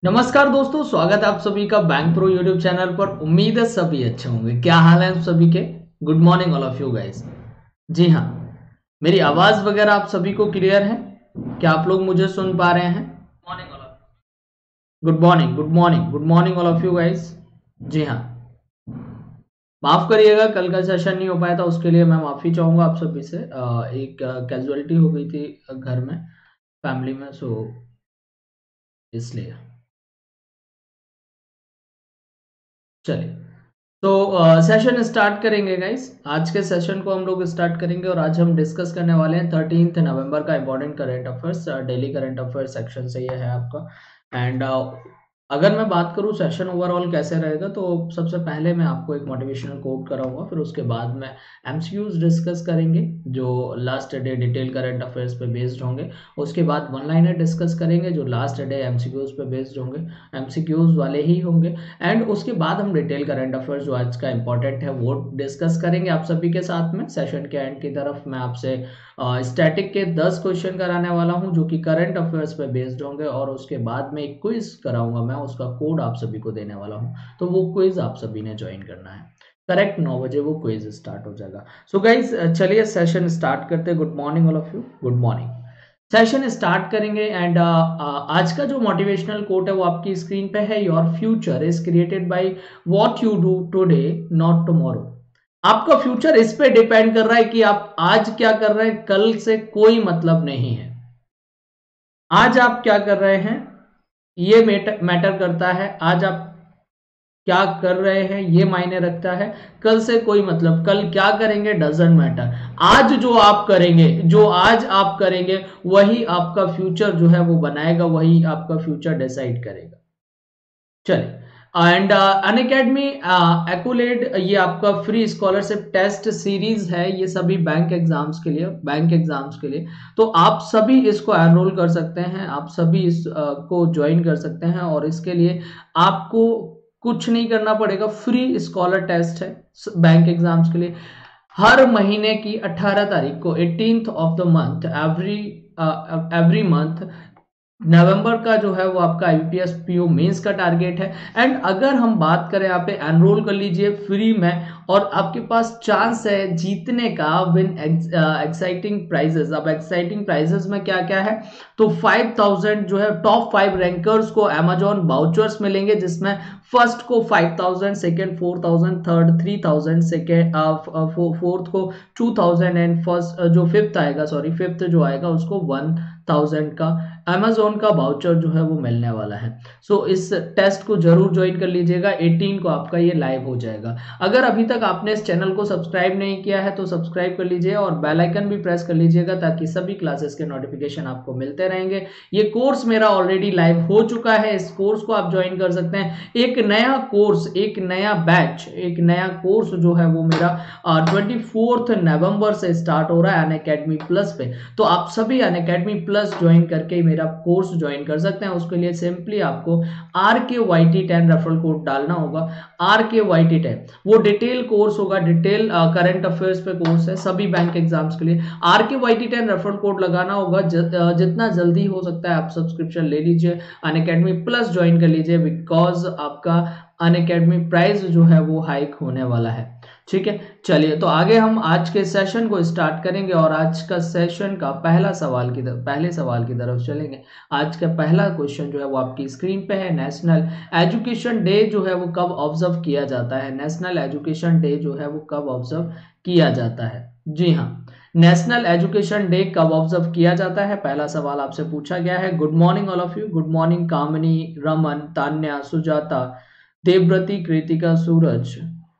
नमस्कार दोस्तों, स्वागत है आप सभी का बैंक प्रो यूट्यूब चैनल पर। उम्मीद है सभी अच्छे होंगे। क्या हाल है आप सभी के? Good morning all of you guys. जी हाँ, मेरी आवाज वगैरह आप सभी को क्लियर है? क्या आप लोग मुझे सुन पा रहे हैं? Morning all of good morning, good morning, good morning all of you guys. जी हाँ, माफ करिएगा कल का सेशन नहीं हो पाया था, उसके लिए मैं माफी चाहूंगा आप सभी से। एक कैजुअलिटी हो गई थी घर में, फैमिली में, सो इसलिए। चलिए, तो सेशन स्टार्ट करेंगे गाइस। आज के सेशन को हम लोग स्टार्ट करेंगे और आज हम डिस्कस करने वाले हैं 13 नवंबर का important current affairs. Daily current affairs section से ये है आपका। एंड अगर मैं बात करूं सेशन ओवरऑल कैसे रहेगा, तो सबसे पहले मैं आपको एक मोटिवेशनल कोट कराऊंगा, फिर उसके बाद में एमसीक्यूज डिस्कस करेंगे जो last day detail current affairs पे बेस्ड होंगे। उसके बाद वन लाइनर डिस्कस करेंगे जो लास्ट डे एमसीक्यूज पे बेस्ड होंगे, एमसीक्यूज वाले ही होंगे। एंड उसके बाद हम डिटेल करंट अफेयर्स जो आज का इंपॉर्टेंट है वो डिस्कस करेंगे आप सभी के साथ में। सेशन के एंड की तरफ मैं आपसे स्टैटिक के 10 क्वेश्चन कराने वाला हूं जो कि करंट अफेयर्स पे बेस्ड होंगे, और उसके बाद में एक क्विज कराऊंगा मैं, उसका कोड आप सभी को देने वाला हूं। तो वो क्विज आप सभी ने ज्वाइन करना है। करेक्ट 9 बजे वो क्विज स्टार्ट हो जाएगा। सो गाइज चलिए सेशन स्टार्ट करते हैं। Good morning all of you, good morning. Session start करेंगे। एंड आज का जो मोटिवेशनल कोट है वो आपकी स्क्रीन पे है। Your future is created by what you do today, not tomorrow. आपका फ्यूचर इस पे डिपेंड कर रहा है कि आप आज क्या कर रहे हैं, कल से कोई मतलब नहीं है। आज आप क्या कर रहे हैं ये मैटर करता है। आज आप क्या कर रहे हैं ये मायने रखता है। कल से कोई मतलब, कल क्या करेंगे डजेंट मैटर। आज जो आप करेंगे, जो आज आप करेंगे वही आपका फ्यूचर जो है वो बनाएगा, वही आपका फ्यूचर डिसाइड करेगा। चलिए, एंड अनअकैडमी एक्यूलेड ये आपका फ्री स्कॉलरशिप टेस्ट सीरीज है, ये सभी बैंक एग्जाम्स के लिए, बैंक एग्जाम्स के लिए। तो आप सभी इसको एनरोल कर सकते हैं, आप सभी इस को ज्वाइन कर सकते हैं, और इसके लिए आपको कुछ नहीं करना पड़ेगा। फ्री स्कॉलर टेस्ट है बैंक एग्जाम्स के लिए। हर महीने की 18 तारीख को 18th of the month, every month नवंबर का जो है वो आपका आईपीएस पीओ मेंस का टारगेट है। एंड अगर हम बात करें, यहाँ पे एनरोल कर लीजिए फ्री में, और आपके पास चांस है जीतने का विन एक्साइटिंग प्राइजेस। अब एक्साइटिंग प्राइजेस में क्या क्या है, तो 5000 जो है टॉप 5 रैंकर्स को अमेजॉन वाउचर्स मिलेंगे, जिसमें फर्स्ट को 5000, सेकंड 4000, थर्ड 3000, सेकंड फोर्थ को 2000, एंड फर्स्ट जो फिफ्थ आएगा, सॉरी फिफ्थ जो आएगा उसको 1000 का अमेजोन का वाउचर जो है वो मिलने वाला है। सो इस टेस्ट को जरूर ज्वाइन कर लीजिएगा। 18 को आपका ये लाइव हो जाएगा। अगर अभी तक आपने इस चैनल को सब्सक्राइब नहीं किया है तो सब्सक्राइब कर लीजिए और बेल आइकन भी प्रेस कर लीजिएगा, ताकि सभी क्लासेस के नोटिफिकेशन आपको मिलते रहेंगे। ये कोर्स मेरा ऑलरेडी लाइव हो चुका है, इस कोर्स को आप ज्वाइन कर सकते हैं। एक नया कोर्स, एक नया बैच, एक नया कोर्स जो है वो मेरा 24 नवंबर से स्टार्ट हो रहा है अनअकैडमी प्लस पे। तो आप सभी अनअकैडमी प्लस ज्वाइन करके मेरा कोर्स ज्वाइन कर सकते हैं। उसके लिए सिंपली आपको RKYT10 रेफरल कोड डालना होगा। RKYT10 वो डिटेल कोर्स होगा, डिटेल करंट अफेयर्स पे कोर्स है सभी बैंक एग्जाम्स के लिए। RKYT10 रेफरल कोड लगाना होगा। जितना जल्दी हो सकता है आप सब्सक्रिप्शन ले लीजिए, अनअकैडमी प्लस ज्वाइन कर लीजिए, बिकॉज आपका अनअकैडमी प्राइस जो है वो हाइक होने वाला है। ठीक है, चलिए तो आगे हम आज के सेशन को स्टार्ट करेंगे, और आज का सेशन का पहले सवाल की तरफ चलेंगे। आज का पहला क्वेश्चन जो है वो आपकी स्क्रीन पे है। नेशनल एजुकेशन डे जो है वो कब ऑब्जर्व किया जाता है? नेशनल एजुकेशन डे जो है वो कब ऑब्जर्व किया जाता है? जी हाँ, नेशनल एजुकेशन डे कब ऑब्जर्व किया जाता है, पहला सवाल आपसे पूछा गया है। Good morning all of you, good morning Kamini, Raman, Tanya, Sujata, Devvrati, Kritika, Suraj,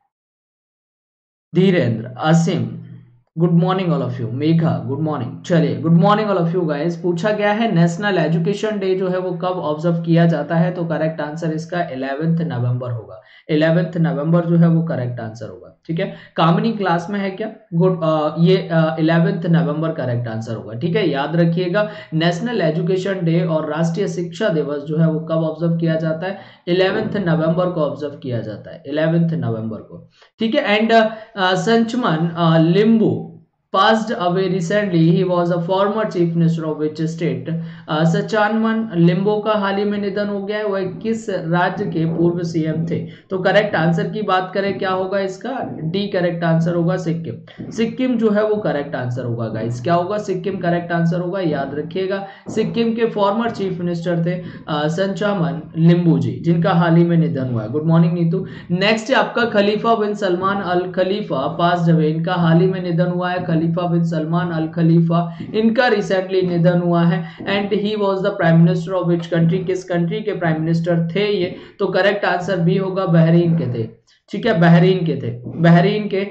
Dhirendra, Aseem, good morning all of you, Megha, good morning. चलिए, good morning all of you guys. पूछा गया है नेशनल एजुकेशन डे जो है वो कब ऑब्जर्व किया जाता है, तो करेक्ट आंसर इसका 11 नवंबर होगा। 11 नवंबर जो है वो करेक्ट आंसर होगा। ठीक है, कामनी क्लास में है क्या? गुड, ये 11 नवंबर करेक्ट आंसर होगा। ठीक है, याद रखिएगा, नेशनल एजुकेशन डे और राष्ट्रीय शिक्षा दिवस जो है वो कब ऑब्जर्व किया जाता है? 11 नवंबर को ऑब्जर्व किया जाता है, 11 नवंबर को। ठीक है, एंड संचमन लिंबू passed away recently. He was a former chief minister of which state? सचानमन लिम्बो का हाल ही में निधन हो गया है, वह किस राज्य के पूर्व सीएम थे? तो करेक्ट आंसर की बात करें क्या होगा इसका? डी करेक्ट आंसर होगा, सिक्किम। सिक्किम जो है वो करेक्ट आंसर होगा गाइस। क्या होगा? सिक्किम करेक्ट आंसर होगा, याद रखिएगा। सिक्किम के फॉर्मर चीफ मिनिस्टर थे संचामन लिम्बू जी, जिनका हाल ही में निधन हुआ है। Good morning Neetu. नेक्स्ट आपका Khalifa bin Salman Al Khalifa passed away, इनका हाल ही में निधन हुआ है। खलीफा बिन सलमान अल खलीफा, इनका रिसेंटली निधन हुआ है। And he was the prime minister of which country, किस कंट्री के प्राइम मिनिस्टर थे ये? तो करेक्ट आंसर बी होगा, बहरीन के थे। ठीक है, बहरीन के थे। बहरीन के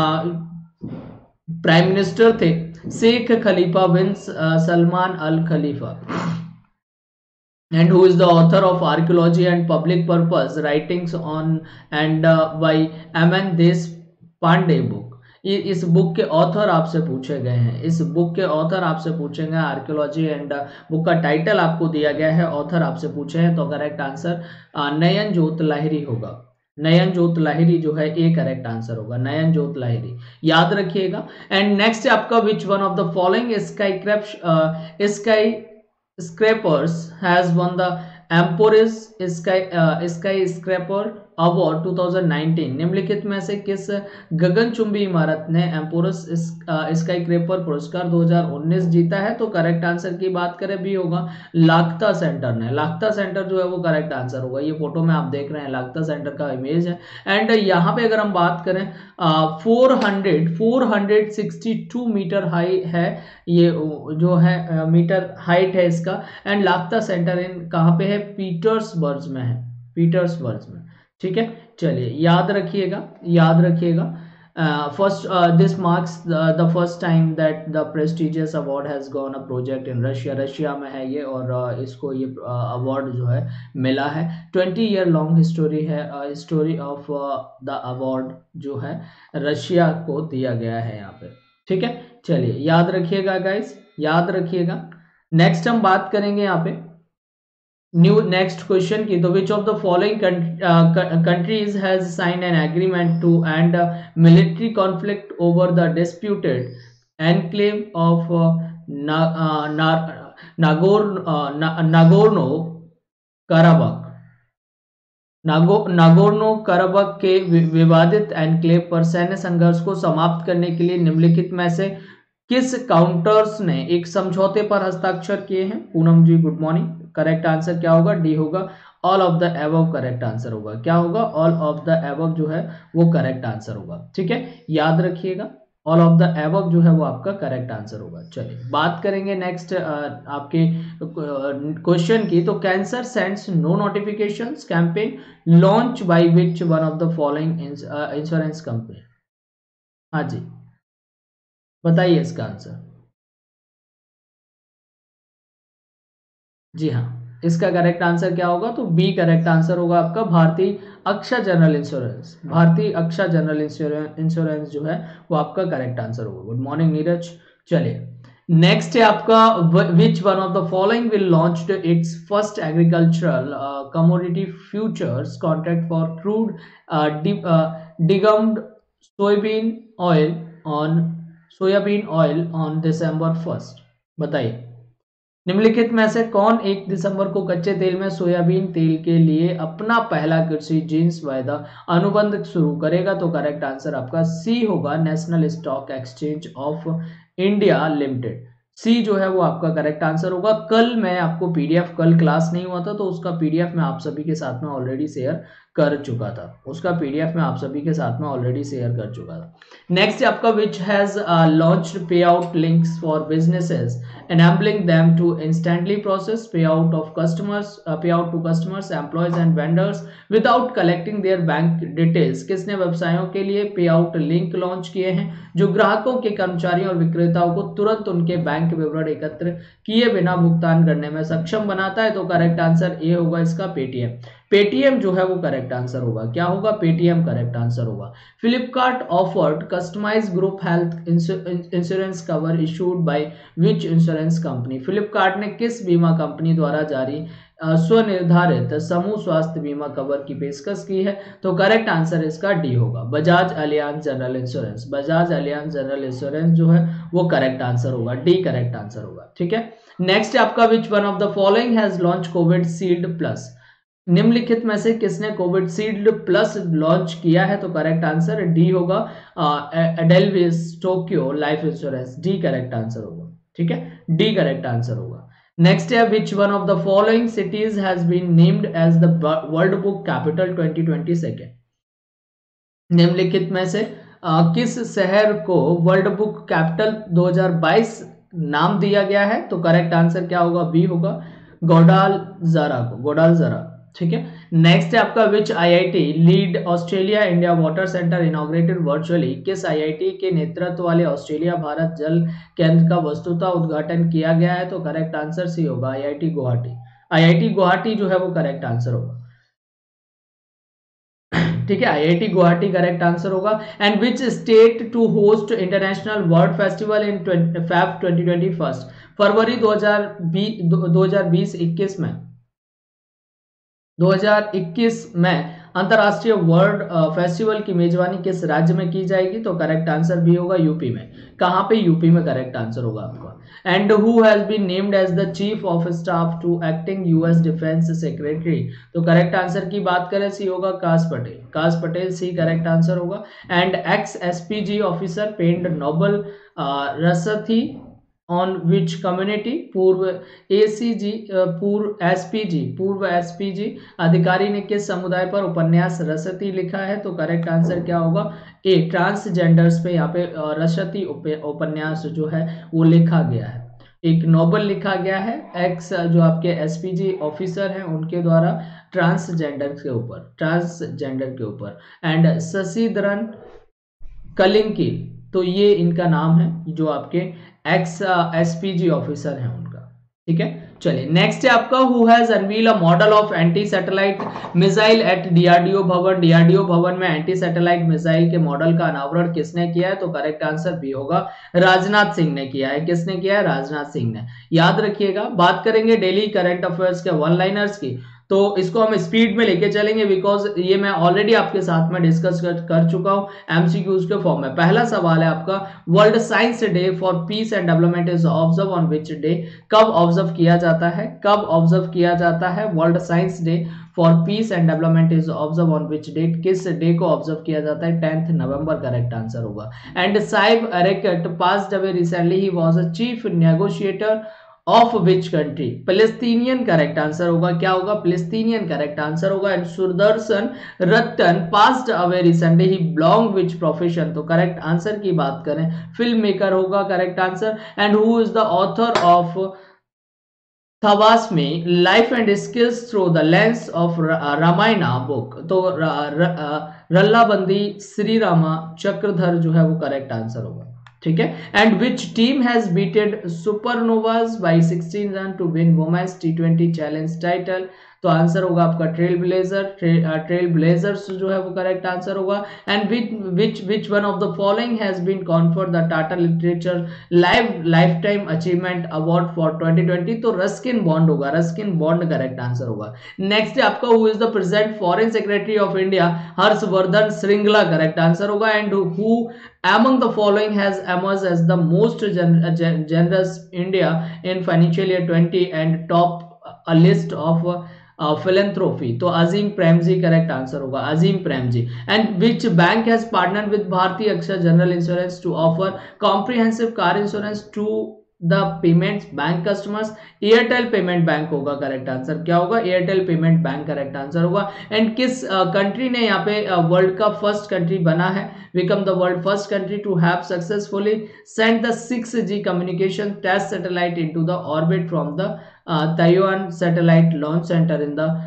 प्राइम मिनिस्टर थे Sheikh Khalifa bin Salman Al Khalifa. And who is the author of Archaeology and Public Purpose Writings on and by M.N. Deshpande book? इस बुक के ऑथर आपसे पूछे गए हैं। इस बुक के ऑथर आपसे पूछे गए, आर्कियोलॉजी एंड बुक का टाइटल आपको दिया गया है, ऑथर आपसे पूछे हैं। तो करेक्ट आंसर नयन जोत लाहिरी होगा। नयन जोत लाहिरी जो है ए करेक्ट आंसर होगा, नयन जोत लाहिरी, याद रखिएगा। एंड नेक्स्ट आपका which one of the following sky Scrapers has won the Emporis Skyscraper award 2019। निम्नलिखित में से किस गगनचुंबी इमारत ने एम्पोरस स्काईस्क्रैपर पुरस्कार 2019 जीता है? तो करेक्ट आंसर की बात करें बी होगा, लाक्ता सेंटर ने। लाक्ता सेंटर जो है वो करेक्ट आंसर होगा। ये फोटो में आप देख रहे हैं, लाक्ता सेंटर का इमेज है। एंड यहाँ पे अगर हम बात करें 462 मीटर हाई है ये जो है, मीटर हाइट है इसका। एंड लाक्ता सेंटर इन कहाँ पे है? पीटर्सबर्ग में है, पीटर्सबर्ग में। ठीक है, चलिए याद रखिएगा, याद रखिएगा। First this marks the first time that the prestigious award has gone a project in Russia. Russia में है ये, और इसको ये अवार्ड जो है मिला है। 20 ईयर लॉन्ग हिस्टोरी है, हिस्टोरी ऑफ द अवार्ड जो है रशिया को दिया गया है यहाँ पे। ठीक है, चलिए याद रखिएगा गाइस, याद रखिएगा। नेक्स्ट हम बात करेंगे यहाँ पे नेक्स्ट क्वेश्चन की। तो which of the following countries has signed an agreement to end military conflict over the disputed enclave of Nagorno Karabakh. Nagorno Karabakh के विवादित एनक्लेव पर सैन्य संघर्ष को समाप्त करने के लिए निम्नलिखित में से किस काउंटर्स ने एक समझौते पर हस्ताक्षर किए हैं? Poonam ji good morning. Correct answer क्या होगा? डी होगा, all of the above correct answer होगा। क्या होगा? ऑल ऑफ द एबव जो है वो करेक्ट आंसर होगा। ठीक है, याद रखिएगा, ऑल ऑफ द एबव जो है वो आपका करेक्ट आंसर होगा। चलिए बात करेंगे नेक्स्ट आपके क्वेश्चन की। तो cancer sends no notifications campaign launch by which one of the following insurance company? हाँ जी, बताइए इसका आंसर। जी हाँ, इसका करेक्ट आंसर क्या होगा? तो बी करेक्ट आंसर होगा आपका, भारतीय अक्षा जनरल इंश्योरेंस। भारतीय अक्षा जनरल इंश्योरेंस जो है वो आपका करेक्ट आंसर होगा। Good morning Neeraj. चलिए नेक्स्ट है आपका which one of the following will launch its first agricultural commodity futures contract for crude degummed soybean oil on December 1st। बताइए निम्नलिखित में से कौन 1 दिसंबर को कच्चे तेल में सोयाबीन तेल के लिए अपना पहला कृषि जिन्स वायदा अनुबंध शुरू करेगा? तो करेक्ट आंसर आपका सी होगा, national stock exchange of India limited. C जो है वो आपका करेक्ट आंसर होगा। कल मैं आपको पीडीएफ, कल क्लास नहीं हुआ था तो उसका पीडीएफ मैं आप सभी के साथ में ऑलरेडी शेयर कर चुका था, उसका पीडीएफ मैं आप सभी के साथ में ऑलरेडी शेयर कर चुका था। नेक्स्ट आपका which has launched pay out links for businesses enabling them to instantly process payout to customers, employees and vendors without collecting their bank details। किसने व्यवसायों के लिए पे आउट लिंक लॉन्च किए हैं जो ग्राहकों के, कर्मचारियों और विक्रेताओं को तुरंत उनके बैंक विवरण एकत्र किए बिना भुगतान करने में सक्षम बनाता है? तो करेक्ट आंसर ए होगा इसका, पेटीएम। पेटीएम जो है वो करेक्ट आंसर होगा। क्या होगा? पेटीएम करेक्ट आंसर होगा। Flipkart offered customised group health insurance cover issued by which insurance company? Flipkart ने किस बीमा कंपनी द्वारा जारी स्वनिर्धारित समूह स्वास्थ्य बीमा कवर की पेशकश की है? तो करेक्ट आंसर इसका डी होगा, Bajaj Allianz general insurance. Bajaj Allianz general insurance जो है वो करेक्ट आंसर होगा, डी करेक्ट आंसर होगा। ठीक है, नेक्स्ट आपका which one of the following has launch Covishield plus, निम्नलिखित में से किसने कोविशील्ड प्लस लॉन्च किया है, तो करेक्ट आंसर डी होगा Edelweiss Tokio life insurance, D correct answer होगा। ठीक है, डी करेक्ट आंसर होगा। नेक्स्ट है which one of the following cities has been named as the world book capital 2022, निम्नलिखित में से किस शहर को वर्ल्ड बुक कैपिटल 2022 नाम दिया गया है, तो करेक्ट आंसर क्या होगा, बी होगा गोडालजरा को, गोडालजरा। ठीक है, नेक्स्ट है आपका which IIT lead Australia India water centre inaugurated virtually, किस आईआईटी के नेतृत्व वाले ऑस्ट्रेलिया भारत जल केंद्र का वस्तुतः उद्घाटन किया गया है, तो करेक्ट आंसर सी होगा आईआईटी गुवाहाटी, आईआईटी गुवाहाटी जो है वो करेक्ट आंसर होगा। ठीक है, आईआईटी गुवाहाटी करेक्ट आंसर होगा। And which state to host international world festival in Feb 2021, फरवरी 2020-21 में 2021 में अंतरराष्ट्रीय वर्ल्ड फेस्टिवल की मेजबानी किस राज्य में की जाएगी, तो करेक्ट आंसर भी होगा यूपी में। कहां पे, यूपी में करेक्ट आंसर होगा आपका। And who has been named as the chief of staff to acting US defence secretary, तो करेक्ट आंसर की बात करें सी होगा Kash Patel, Kash Patel C correct answer होगा। And ex SPG officer pens novel रसथी ऑन विच कम्युनिटी, पूर्व एसीजी पूर्व SPG अधिकारी ने किस समुदाय पर उपन्यास रसती लिखा है, तो करेक्ट आंसर क्या होगा, ए ट्रांसजेंडर्स पे यहाँ पे रसती उपन्यास जो है वो लिखा गया है, एक नोबल लिखा गया है। एक्स जो आपके एसपीजी ऑफिसर हैं उनके द्वारा ट्रांसजेंडर के ऊपर। एंड शशिधरन कलिंकी, तो ये इनका नाम है जो आपके एक्स एसपीजी ऑफिसर हैं उनका। ठीक है, चलिए नेक्स्ट है आपका who has unveil a model of anti satellite missile at DRDO Bhavan, DRDO Bhavan में एंटी सैटेलाइट मिसाइल के मॉडल का अनावरण किसने किया है, तो करेक्ट आंसर भी होगा राजनाथ सिंह ने किया है। किसने किया है, राजनाथ सिंह ने। याद रखिएगा, बात करेंगे डेली करंट अफेयर्स के वन लाइनर्स की, तो इसको हम स्पीड में लेके चलेंगे बिकॉज ये मैं ऑलरेडी आपके साथ में डिस्कस कर चुका हूं एमसीक्यूज के फॉर्म में। पहला सवाल है आपका, world science day for peace and development is observe on which day, कब ऑब्जर्व किया जाता है, कब ऑब्जर्व किया जाता है world science day for peace and development is observe on which date, किस डे को ऑब्जर्व किया जाता है, 10 नवंबर करेक्ट आंसर होगा। And Saeb Erekat passed away recently, he was a chief negotiator of which country, Palestinian correct answer होगा, क्या होगा, फिलिस्तीनियन करेक्ट आंसर होगा। And Sudarshan Ratan passed away recently, he belong which profession, तो करेक्ट आंसर की बात करें filmmaker होगा correct answer. And who is the author of थवास्मी life and skills through the lens of Ramayana book, तो रल्लाबंदी श्री रामा चक्रधर जो है वो करेक्ट आंसर होगा। ठीक है, and which team has beated Supernovas by 16 run to win women's टी20 चैलेंज टाइटल, तो आंसर होगा आपका ट्रेल ब्लेजर्स जो है वो करेक्ट आंसर होगा। And which one of the following has been conferred the Tata literature lifetime achievement award for 2020, तो Ruskin Bond होगा, रस्किन बॉन्ड करेक्ट आंसर होगा। नेक्स्ट आपका who is the present foreign secretary of India, Harshvardhan Shringla correct answer होगा। And who among the following has emerged as the most generous India in financial year 20 and top a list of philanthropy, तो Azim Premji correct answer होगा, Azim Premji. And which bank has partner with Bharti AXA general insurance to offer comprehensive car insurance to the payments bank customers, Airtel payment bank होगा correct answer, क्या होगा, Airtel payment bank correct answer होगा। And किस country ने यहाँ पे world का first country बना है, become the world first country to have successfully sent the 6G communication test satellite into the orbit from the Taiwan satellite launch center in the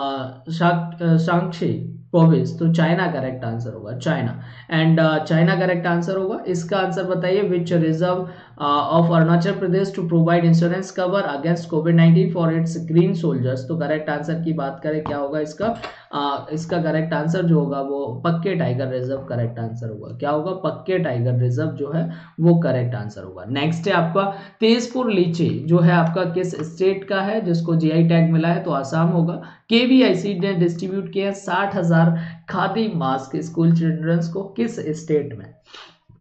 Shaanxi province, तो China correct answer होगा, China. And China correct answer होगा। इसका answer बताइए, which reserve of Arunachal Pradesh to provide insurance cover against कोविड-19 for its green soldiers, तो correct answer की बात करें क्या होगा इसका, इसका करेक्ट आंसर जो होगा वो पक्के टाइगर रिजर्व करेक्ट आंसर होगा, क्या होगा, पक्के टाइगर रिजर्व जो है वो करेक्ट आंसर होगा। नेक्स्ट है आपका तेजपुर लीची जो है आपका किस स्टेट का है जिसको जीआई टैग मिला है, तो आसाम होगा। केवीआईसी ने डिस्ट्रीब्यूट किया 60,000 खादी मास्क स्कूल चिल्ड्रंस को, किस स्टेट में,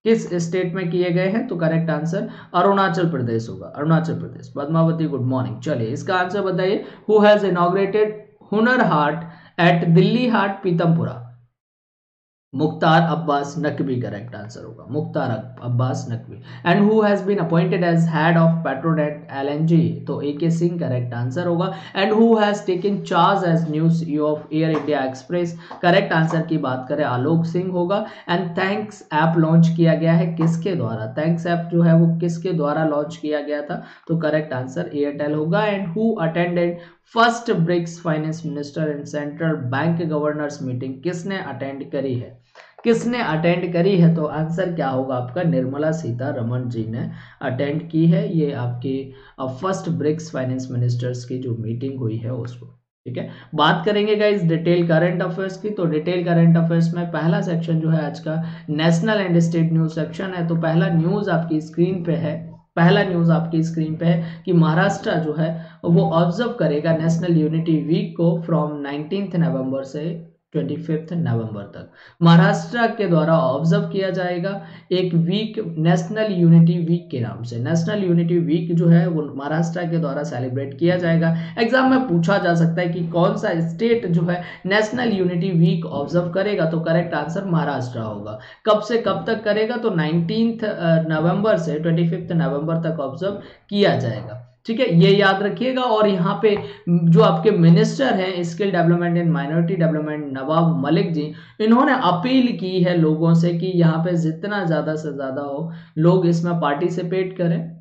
किस स्टेट में किए गए हैं? तो करेक्ट आंसर अरुणाचल प्रदेश होगा, अरुणाचल प्रदेश। Padmavati good morning. चलिए इसका आंसर बताइए। Who has inaugurated Hunar Haat at Delhi Haat Pitampura? Mukhtar Abbas Naqvi correct answer होगा, Mukhtar Abbas Naqvi. And who has been appointed as head of Petronet LNG? तो एके सिंह करेक्ट आंसर होगा। And who has taken charge as new CEO of Air India Express? Correct answer की बात करें आलोक सिंह होगा। And thanks app launch किया गया है किसके द्वारा? थैंक्स ऐप जो है वो किसके द्वारा लॉन्च किया गया था? तो करेक्ट आंसर एयरटेल होगा। And who attended first BRICS finance minister and central bank governors meeting? किसने अटेंड करी है? किसने अटेंड करी है? तो आंसर क्या होगा आपका? निर्मला सीतारमण जी ने अटेंड की है। ये आपकी फर्स्ट ब्रिक्स फाइनेंस मिनिस्टर्स की जो मीटिंग हुई है उसको। ठीक है, बात करेंगे गाइस डिटेल करंट अफेयर्स की। तो डिटेल करंट अफेयर्स में पहला सेक्शन जो है आज का national and state news section है। तो पहला न्यूज आपकी स्क्रीन पे है, पहला न्यूज आपकी स्क्रीन पे है कि महाराष्ट्र जो है वो ऑब्जर्व करेगा नेशनल यूनिटी वीक को फ्रॉम 19 नवंबर से 25 नवंबर तक। महाराष्ट्र के द्वारा ऑब्जर्व किया जाएगा एक वीक, नेशनल यूनिटी वीक के नाम से। नेशनल यूनिटी वीक जो है वो महाराष्ट्र के द्वारा सेलिब्रेट किया जाएगा। एग्जाम में पूछा जा सकता है कि कौन सा स्टेट जो है नेशनल यूनिटी वीक ऑब्जर्व करेगा? तो करेक्ट आंसर महाराष्ट्र होगा। कब से कब तक करेगा? तो 19 नवंबर से 25 नवंबर तक ऑब्जर्व किया जाएगा। ठीक है, ये याद रखिएगा। और यहाँ पे जो आपके मिनिस्टर हैं skill development and minority development Nawab Malik ji, इन्होंने अपील की है लोगों से कि यहाँ पे जितना ज्यादा से ज्यादा हो लोग इसमें पार्टिसिपेट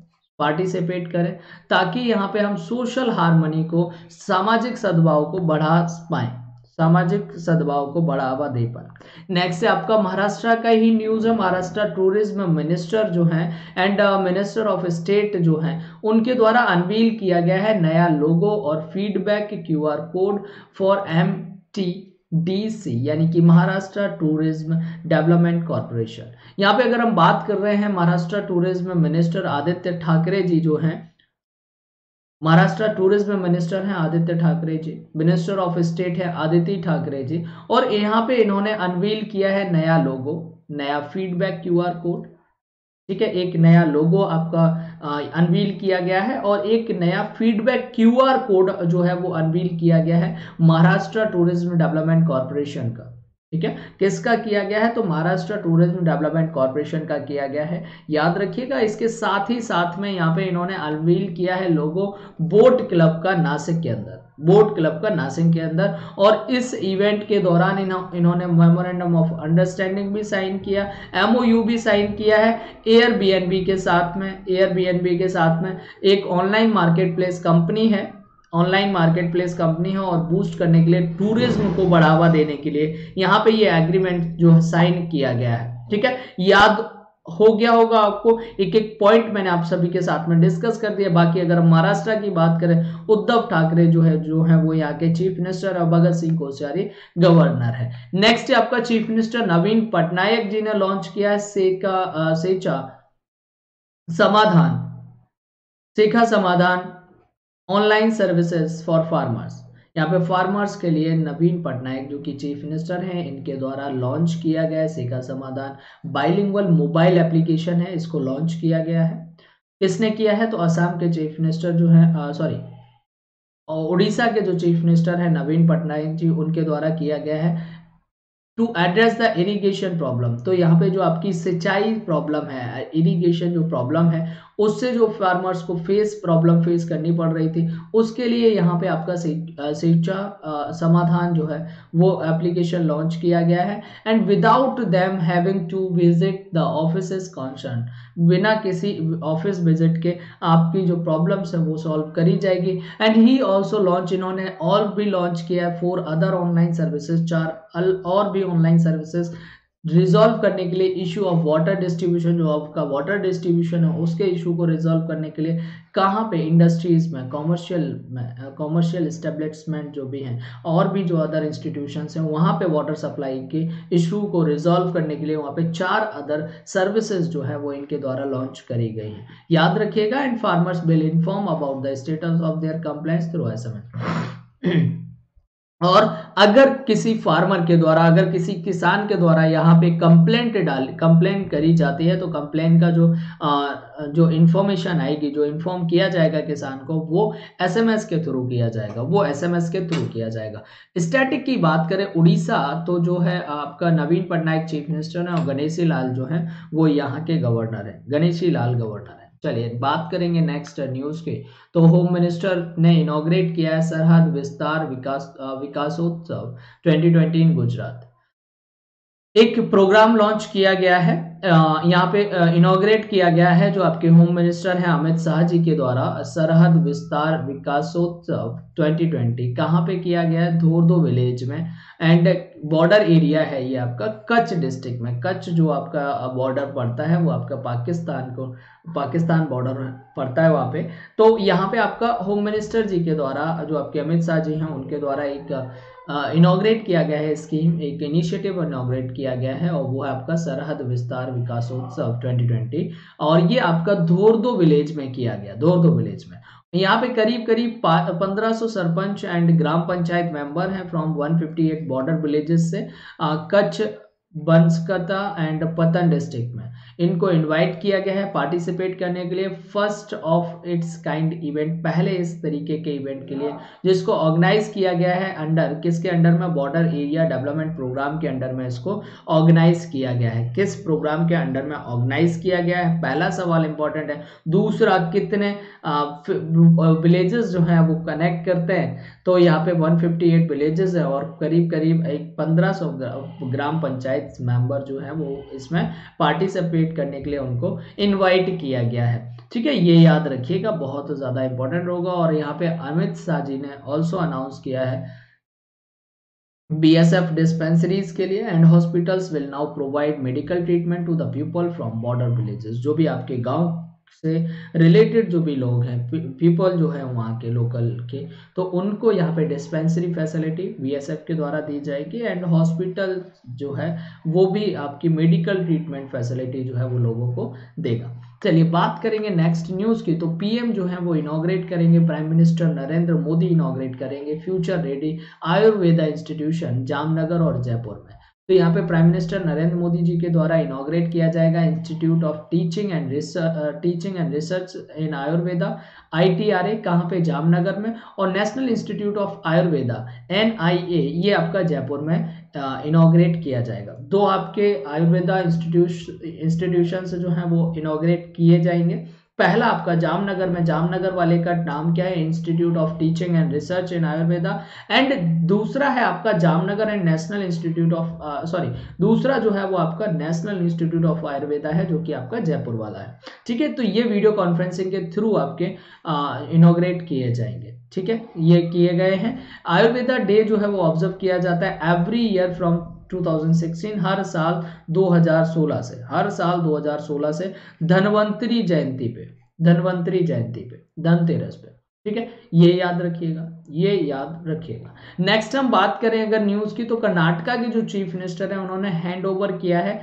करें ताकि यहाँ पे हम सोशल हार्मनी को, सामाजिक सद्भाव को बढ़ा पाए, सामाजिक सद्भाव को बढ़ावा दे पाए। नेक्स्ट है आपका महाराष्ट्र का ही न्यूज है। महाराष्ट्र टूरिज्म मिनिस्टर जो हैं एंड मिनिस्टर ऑफ स्टेट जो हैं उनके द्वारा अनवील किया गया है नया लोगो और feedback QR code for MTDC यानी कि महाराष्ट्र टूरिज्म डेवलपमेंट कॉर्पोरेशन। यहाँ पे अगर हम बात कर रहे हैं महाराष्ट्र टूरिज्म मिनिस्टर आदित्य ठाकरे जी जो हैं, महाराष्ट्र टूरिज्म मिनिस्टर हैं Aaditya Thackeray ji, minister of state है आदित्य ठाकरे जी। और यहाँ पे इन्होंने अनवील किया है नया लोगो, नया फीडबैक क्यूआर कोड। ठीक है, एक नया लोगो आपका अनवील किया गया है और एक नया फीडबैक क्यूआर कोड जो है वो अनवील किया गया है महाराष्ट्र टूरिज्म डेवलपमेंट कॉर्पोरेशन का। ठीक है, किसका किया गया है? तो महाराष्ट्र टूरिज्म डेवलपमेंट कॉर्पोरेशन का किया गया है, याद रखिएगा। इसके साथ ही साथ में यहाँ पे इन्होंने अनवील किया है लोगो बोट क्लब का नासिक के अंदर, बोट क्लब का नासिक के अंदर। और इस इवेंट के दौरान इन्होंने मेमोरेंडम ऑफ अंडरस्टैंडिंग भी साइन किया, MOU भी साइन किया है एयरबीएनबी के साथ में। एयरबीएनबी के साथ में एक ऑनलाइन मार्केट प्लेस कंपनी है, ऑनलाइन मार्केट प्लेस कंपनी है और बूस्ट करने के लिए, टूरिज्म को बढ़ावा देने के लिए यहाँ पे ये एग्रीमेंट जो साइन किया गया है। ठीक है, याद हो गया होगा आपको। एक एक पॉइंट मैंने आप सभी के साथ में डिस्कस कर दिया। बाकी अगर हम महाराष्ट्र की बात करें, उद्धव ठाकरे जो है वो यहाँ के चीफ मिनिस्टर और भगत सिंह कोश्यारी गवर्नर है। नेक्स्ट है आपका चीफ मिनिस्टर नवीन पटनायक जी ने लॉन्च किया है सेखा समाधान ऑनलाइन सर्विसेज फॉर फार्मर्स। यहाँ पे फार्मर्स के लिए नवीन पटनायक जो कि चीफ मिनिस्टर हैं इनके द्वारा लॉन्च किया गया है सेखा समाधान। बाइलिंगुअल मोबाइल एप्लीकेशन है, इसको लॉन्च किया गया है। किसने किया है? तो असम के चीफ मिनिस्टर जो है उड़ीसा के जो चीफ मिनिस्टर है नवीन पटनायक जी, उनके द्वारा किया गया है to address the irrigation problem. तो यहाँ पे जो आपकी सिंचाई प्रॉब्लम है, इरिगेशन जो प्रॉब्लम है, उससे जो फार्मर्स को प्रॉब्लम फेस करनी पड़ रही थी, उसके लिए यहाँ पे आपका सिंचा समाधान जो है वो एप्लीकेशन लॉन्च किया गया है। And without them having to visit the offices concern, बिना किसी ऑफिस विजिट के आपकी जो प्रॉब्लम्स है वो सॉल्व करी जाएगी। एंड ही ऑल्सो लॉन्च, इन्होंने और भी लॉन्च किया है 4 अदर ऑनलाइन सर्विसेज, 4 और भी ऑनलाइन सर्विसेज रिजॉल्व करने के लिए। इशू ऑफ वाटर डिस्ट्रीब्यूशन, जो आपका वाटर डिस्ट्रीब्यूशन है उसके इशू को रिजॉल्व करने के लिए कहाँ पे, इंडस्ट्रीज में, कॉमर्शियल एस्टेब्लिशमेंट जो भी हैं और भी जो अदर इंस्टीट्यूशंस हैं वहाँ पे वाटर सप्लाई के इशू को रिजॉल्व करने के लिए वहाँ पे 4 अदर सर्विसेज जो है वो इनके द्वारा लॉन्च करी गई हैं, याद रखिएगा। And farmers will inform about the status of their complaints through SMS। और अगर किसी फार्मर के द्वारा, अगर किसी किसान के द्वारा यहाँ पे कंप्लेंट करी जाती है, तो कंप्लेंट का जो इंफॉर्मेशन आएगी, जो इन्फॉर्म किया जाएगा किसान को, वो एसएमएस के थ्रू किया जाएगा, वो एसएमएस के थ्रू किया जाएगा। स्टैटिक की बात करें उड़ीसा, तो जो है आपका नवीन पटनायक चीफ मिनिस्टर है और गणेशी लाल जो है वो यहाँ के गवर्नर है, गणेशी लाल गवर्नर है। चलिए बात करेंगे नेक्स्ट न्यूज के। तो होम मिनिस्टर ने इनॉग्रेट किया है सरहद विस्तार विकासोत्सव 2020 इन गुजरात। एक प्रोग्राम लॉन्च किया गया है, यहाँ पे इनॉग्रेट किया गया है, जो आपके होम मिनिस्टर हैं अमित शाह जी के द्वारा, सरहद विस्तार विकासोत्सव 2020 कहाँ पे किया गया है, धोरदो विलेज में। एंड बॉर्डर एरिया है ये आपका कच्छ डिस्ट्रिक्ट में। कच्छ जो आपका बॉर्डर पड़ता है वो आपका पाकिस्तान बॉर्डर पड़ता है वहाँ पे। तो यहाँ पे आपका होम मिनिस्टर जी के द्वारा, जो आपके अमित शाह जी हैं उनके द्वारा एक इनॉग्रेट किया गया है स्कीम, एक इनिशिएटिव इनॉग्रेट किया गया है, और वो है आपका सरहद विस्तार विकासोत्सव 2020। और ये आपका धोरदो विलेज में किया गया, धोरदो विलेज में। यहाँ पे करीब करीब 1500 सरपंच एंड ग्राम पंचायत मेंबर हैं फ्रॉम 158 बॉर्डर विलेजेस से, कच्छ, बनस्कता एंड पतन डिस्ट्रिक्ट में। इनको इनवाइट किया गया है पार्टिसिपेट करने के लिए, first of its kind event, पहले इस तरीके के इवेंट के लिए, जिसको ऑर्गेनाइज किया गया है अंडर किसके अंडर में, बॉर्डर एरिया डेवलपमेंट प्रोग्राम के अंडर में इसको ऑर्गेनाइज किया गया है। किस प्रोग्राम के अंडर में ऑर्गेनाइज किया गया है, पहला सवाल इंपॉर्टेंट है। दूसरा, कितने विलेजेस जो हैं वो कनेक्ट करते हैं, तो यहाँ पे 158 विलेजेस है और करीब करीब एक 1500 ग्राम पंचायत मेंबर जो है वो इसमें पार्टिसिपेट करने के लिए उनको इनवाइट किया गया है। ठीक है, ये याद रखिएगा, बहुत ज्यादा इंपॉर्टेंट होगा। और यहाँ पे अमित शाह जी ने ऑल्सो अनाउंस किया है बीएसएफ डिस्पेंसरीज के लिए, and hospitals will now provide medical treatment to the people from border villages. जो भी आपके गांव से रिलेटेड जो भी लोग हैं, पीपल जो है वहाँ के लोकल के, तो उनको यहाँ पे डिस्पेंसरी फैसिलिटी बीएसएफ के द्वारा दी जाएगी, एंड हॉस्पिटल जो है वो भी आपकी मेडिकल ट्रीटमेंट फैसिलिटी जो है वो लोगों को देगा। चलिए बात करेंगे नेक्स्ट न्यूज की। तो पीएम जो है वो इनॉग्रेट करेंगे, prime minister Narendra Modi inaugurate करेंगे future ready Ayurveda institution Jamnagar और जयपुर में। तो यहाँ पे प्राइम मिनिस्टर नरेंद्र मोदी जी के द्वारा इनॉग्रेट किया जाएगा institute of teaching and research in Ayurveda ITRA, कहाँ पे, जामनगर में, और national institute of Ayurveda NIA ये आपका जयपुर में इनॉग्रेट किया जाएगा। दो आपके आयुर्वेदा इंस्टीट्यूशन जो हैं वो इनॉग्रेट किए जाएंगे। पहला आपका जामनगर में, जामनगर वाले का नाम क्या है, institute of teaching and research in Ayurveda, and दूसरा है आपका Jamnagar and national institute of दूसरा जो है वो आपका नेशनल इंस्टीट्यूट ऑफ आयुर्वेदा है, जो कि आपका जयपुर वाला है। ठीक है, तो ये वीडियो कॉन्फ्रेंसिंग के थ्रू आपके इनॉग्रेट किए जाएंगे। ठीक है, ये किए गए हैं। आयुर्वेदा डे जो है वो ऑब्जर्व किया जाता है एवरी ईयर फ्रॉम 2016, हर साल 2016 से, हर साल 2016 से धनवंतरी जयंती पे, धनतेरस पे। ठीक है, ये याद रखिएगा, ये याद रखिएगा। नेक्स्ट हम बात करें अगर न्यूज की, तो कर्नाटका के जो चीफ मिनिस्टर हैं उन्होंने हैंड ओवर किया है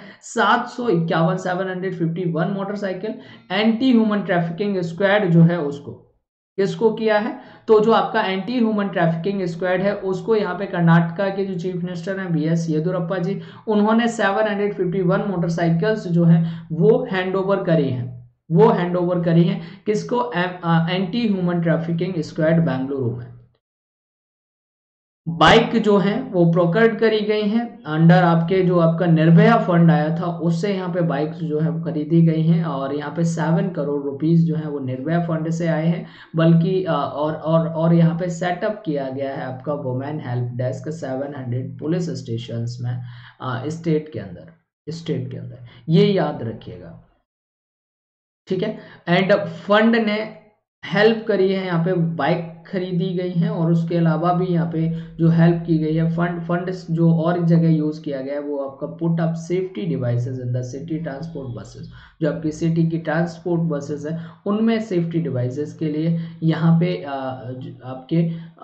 751 motorcycle anti human trafficking squad जो है उसको, किसको किया है, तो जो आपका एंटी ह्यूमन ट्रैफिकिंग स्क्वाड है उसको यहाँ पे कर्नाटका के जो चीफ मिनिस्टर हैं BS येदुरप्पा जी, उन्होंने 751 मोटरसाइकिल्स जो हैं वो हैंड ओवर करी हैं, किसको, anti human trafficking squad Bengaluru में। बाइक जो है वो प्रोकर्ड करी गई हैं अंडर आपके जो आपका निर्भया फंड आया था उससे, यहाँ पे बाइक्स जो है वो खरीदी गई हैं, और यहाँ पे 7 करोड़ रुपीस जो है वो निर्भया फंड से आए हैं। बल्कि और यहाँ पे सेटअप किया गया है आपका women help desk 700 police station में स्टेट के अंदर, ये याद रखिएगा। ठीक है, एंड फंड ने हेल्प करी है, यहाँ पे बाइक खरीदी गई है, और उसके अलावा भी यहाँ पे जो हेल्प की गई है, फंड जो और जगह यूज किया गया है वो आपका put up safety devices in the city transport buses, जो आपकी सिटी की ट्रांसपोर्ट बसेस है उनमें सेफ्टी डिवाइसेस के लिए यहाँ पे आपके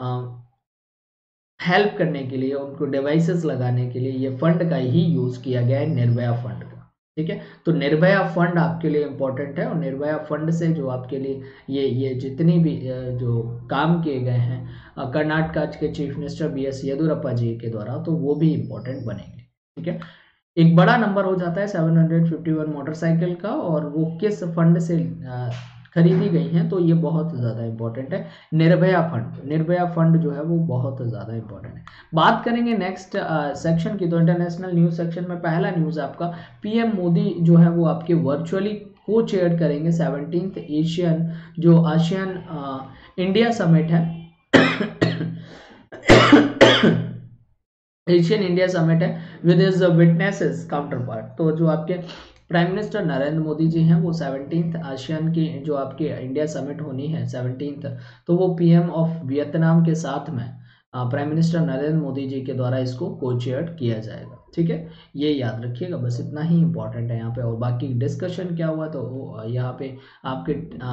हेल्प करने के लिए, उनको डिवाइसेस लगाने के लिए ये फंड का ही यूज किया गया है, निर्भया फंड का। ठीक है, तो निर्भया फंड आपके लिए इम्पोर्टेंट है, और निर्भया फंड से जो आपके लिए ये जितनी भी जो काम किए गए हैं कर्नाटक के chief minister BS Yediyurappa ji के द्वारा, तो वो भी इम्पोर्टेंट बनेंगे। ठीक है, एक बड़ा नंबर हो जाता है 751 मोटरसाइकिल का, और वो किस फंड से खरीदी गई हैं, तो ये बहुत ज़्यादा इंपॉर्टेंट है। निर्भया फंड जो है वो बहुत ज़्यादा इंपॉर्टेंट है। बात करेंगे नेक्स्ट सेक्शन की, तो इंटरनेशनल न्यूज़ सेक्शन में पहला न्यूज़ आपका PM मोदी जो है वो आपके वर्चुअली को चेयर करेंगे 17th एशियन जो आसियान इंडिया समिट है एशियन इंडिया समिट है with is witnesses counterpart. तो जो आपके प्राइम मिनिस्टर नरेंद्र मोदी जी हैं वो 17th आसियान की जो आपके इंडिया समिट होनी है 17th, तो वो PM ऑफ वियतनाम के साथ में प्राइम मिनिस्टर नरेंद्र मोदी जी के द्वारा इसको को चेयर किया जाएगा। ठीक है, ये याद रखिएगा, बस इतना ही इंपॉर्टेंट है यहाँ पे। और बाकी डिस्कशन क्या हुआ, तो यहाँ पे आपके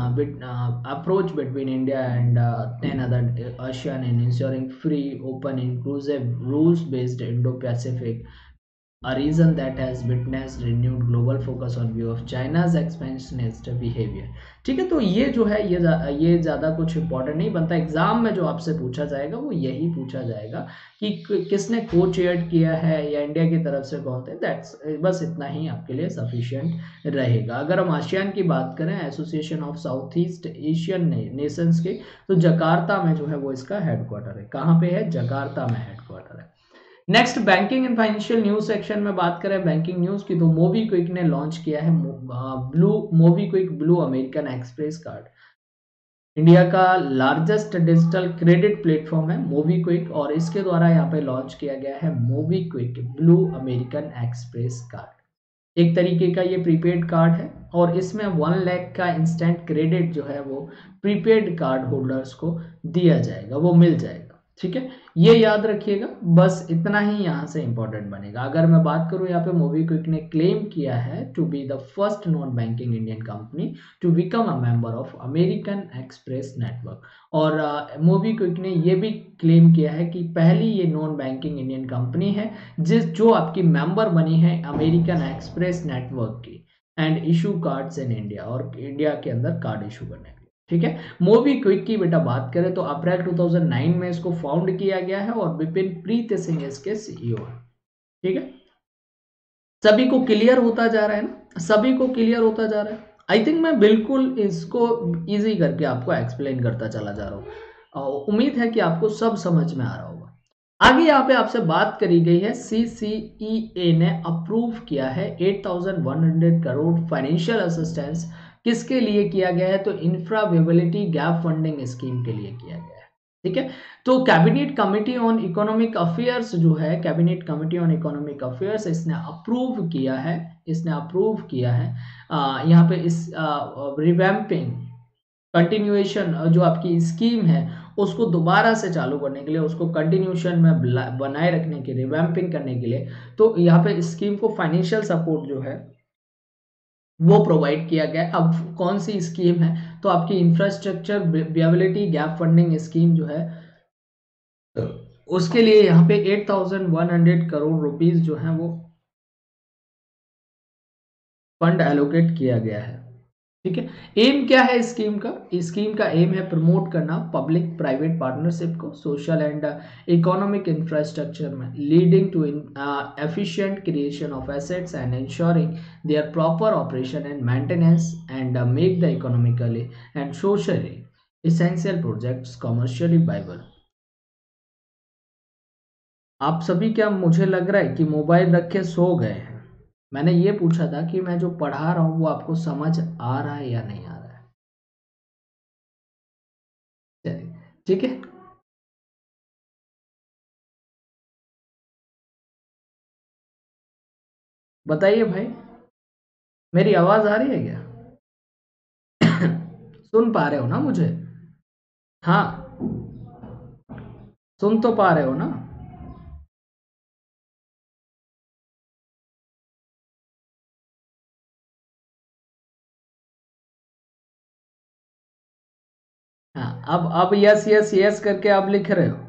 approach between India and 10 other ASEAN in ensuring free open inclusive rules based Indo Pacific, a region that has witnessed renewed global focus on view of China's expansionist behavior। ठीक है, तो ये जो है ये ज़्यादा कुछ इंपॉर्टेंट नहीं बनता, एग्जाम में जो आपसे पूछा जाएगा वो यही पूछा जाएगा कि किसने को चेयर किया है या इंडिया की तरफ से कौन थे। दैट्स बस इतना ही आपके लिए सफिशिएंट रहेगा। अगर हम आसियान की बात करें, association of south east Asian nations की, तो जकार्ता में जो है वो इसका हेडक्वार्टर है। कहाँ पे है? जकार्ता में हेडक्वार्टर है। Next banking and financial news section में बात करें बैंकिंग न्यूज की, तो मोबीक्विक ने लॉन्च किया है MobiKwik blue American Express card. India का लार्जेस्ट डिजिटल क्रेडिट प्लेटफॉर्म है मोबीक्विक, और इसके द्वारा यहाँ पे लॉन्च किया गया है MobiKwik blue American Express card. एक तरीके का ये प्रीपेड कार्ड है, और इसमें 1 लाख का इंस्टेंट क्रेडिट जो है वो प्रीपेड कार्ड होल्डर्स को दिया जाएगा, वो मिल जाएगा। ठीक है, ये याद रखिएगा, बस इतना ही यहाँ से इंपॉर्टेंट बनेगा। अगर मैं बात करूँ, यहाँ पे मोबीक्विक ने क्लेम किया है to be the first non banking Indian company to become a member of American Express network, और मोबीक्विक ने ये भी क्लेम किया है कि पहली ये नॉन बैंकिंग इंडियन कंपनी है जो आपकी मेंबर बनी है अमेरिकन एक्सप्रेस नेटवर्क की, and issue cards in India, और इंडिया के अंदर कार्ड इशू करने के लिए। ठीक है, मोबीक्विक की बेटा बात करें तो अप्रैल 2009 में इसको फाउंड किया गया है, और विपिन प्रीत सिंह इसके CEO है। ठीक है, सभी को क्लियर होता जा रहा है ना? सभी को क्लियर होता जा रहा है। आई थिंक मैं बिल्कुल इसको इजी करके आपको एक्सप्लेन करता चला जा रहा हूँ, उम्मीद है कि आपको सब समझ में आ रहा होगा। आगे यहाँ पे आपसे बात करी गई है, CCEA ने अप्रूव किया है 8,100 करोड़ फाइनेंशियल असिस्टेंस। किसके लिए किया गया है? तो इंफ्रावेबिलिटी गैप फंडिंग स्कीम के लिए किया गया है। ठीक है, तो cabinet committee on economic affairs जो है, cabinet committee on economic affairs, इसने अप्रूव किया है, यहाँ पे इस रिवैम्पिंग कंटिन्यूएशन जो आपकी स्कीम है उसको दोबारा से चालू करने के लिए, उसको कंटिन्यूएशन में बनाए रखने के, रिवैम्पिंग करने के लिए, तो यहाँ पे स्कीम को फाइनेंशियल सपोर्ट जो है वो प्रोवाइड किया गया। अब कौन सी स्कीम है? तो आपकी infrastructure viability gap funding scheme जो है, उसके लिए यहाँ पे 8,100 करोड़ रुपीस जो है वो फंड एलोकेट किया गया है। ठीक है, एम क्या है स्कीम का? स्कीम का एम है प्रमोट करना पब्लिक प्राइवेट पार्टनरशिप को सोशल एंड इकोनॉमिक इंफ्रास्ट्रक्चर में, leading to efficient creation of assets and ensuring their proper operation and maintenance, and make the economically and socially essential projects commercially viable. आप सभी क्या, मुझे लग रहा है कि मोबाइल रख के सो गए हैं? मैंने ये पूछा था कि मैं जो पढ़ा रहा हूँ वो आपको समझ आ रहा है या नहीं आ रहा है? चलिए, ठीक है। बताइए भाई, मेरी आवाज आ रही है क्या? सुन पा रहे हो ना मुझे? हाँ, सुन तो पा रहे हो ना? हाँ, अब यस यस यस करके आप लिख रहे हो।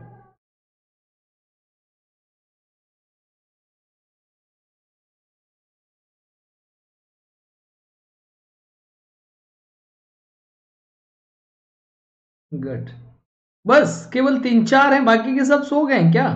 गुड। बस केवल 3-4 हैं, बाकी के सब सो गए हैं क्या?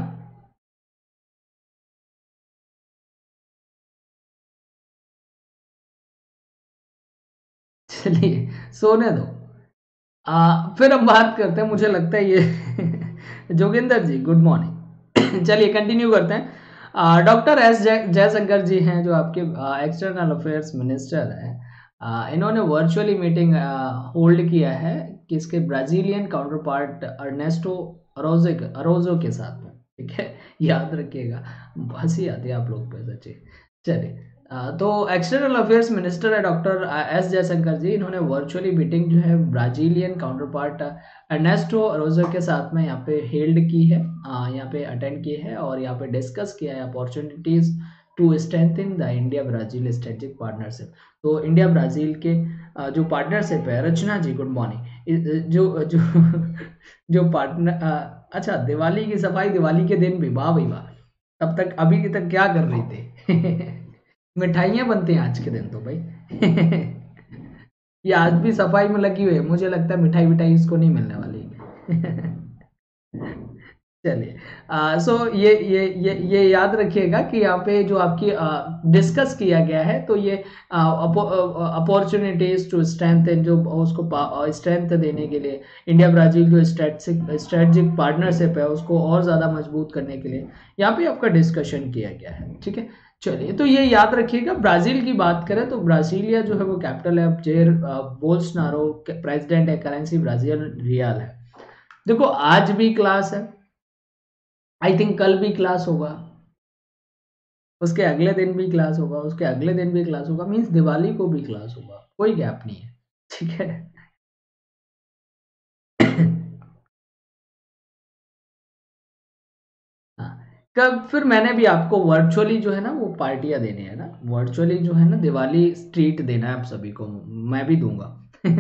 चलिए सोने दो। फिर हम बात करते हैं, मुझे लगता है ये जोगिंदर जी गुड मॉर्निंग। चलिए कंटिन्यू करते हैं। डॉक्टर एस जयशंकर जी हैं जो आपके एक्सटर्नल अफेयर्स मिनिस्टर हैं। इन्होंने वर्चुअली मीटिंग होल्ड किया है किसके Brazilian counterpart Ernesto Araujo के साथ में। ठीक है, याद रखिएगा, हंसी आती है आप लोग पे सच्ची। चलिए तो एक्सटर्नल अफेयर्स मिनिस्टर है डॉक्टर एस जयशंकर जी, इन्होंने वर्चुअली मीटिंग जो है Brazilian counterpart Ernesto Araujo के साथ में यहाँ पे हेल्ड की है, यहाँ पे अटेंड की है और यहाँ पे डिस्कस किया है opportunities to strengthen the India Brazil strategic partnership. तो इंडिया ब्राजील के जो पार्टनरशिप है, रचना जी गुड मॉर्निंग, जो जो जो पार्टनर, अच्छा दिवाली की सफाई दिवाली के दिन भी, वाह भाई वाह, तब तक अभी तक क्या कर रही थे? मिठाइयाँ बनती हैं आज के दिन तो भाई। ये आज भी सफाई में लगी हुई है, मुझे लगता है मिठाई विठाई इसको नहीं मिलने वाली। चलिए सो ये याद रखिएगा कि यहाँ पे जो आपकी डिस्कस किया गया है, तो ये अपॉर्चुनिटीज टू स्ट्रेंथ, जो उसको स्ट्रेंथ देने के लिए इंडिया ब्राजील जो स्ट्रेटेजिक पार्टनरशिप है उसको और ज़्यादा मजबूत करने के लिए यहाँ पे आपका डिस्कशन किया गया है। ठीक है, चलिए तो ये याद रखिएगा। ब्राजील की बात करें तो ब्राजीलिया जो है वो कैपिटल है, जेर बोल्सनारो प्रेसिडेंट है, करेंसी ब्राजील रियल है। देखो आज भी क्लास है, आई थिंक कल भी क्लास होगा, उसके अगले दिन भी क्लास होगा, उसके अगले दिन भी क्लास होगा, मींस दिवाली को भी क्लास होगा, कोई गैप नहीं है। ठीक है। हाँ, कब फिर मैंने भी आपको वर्चुअली जो है ना वो पार्टियां देने हैं ना, वर्चुअली जो है ना दिवाली स्ट्रीट देना है आप सभी को, मैं भी दूंगा।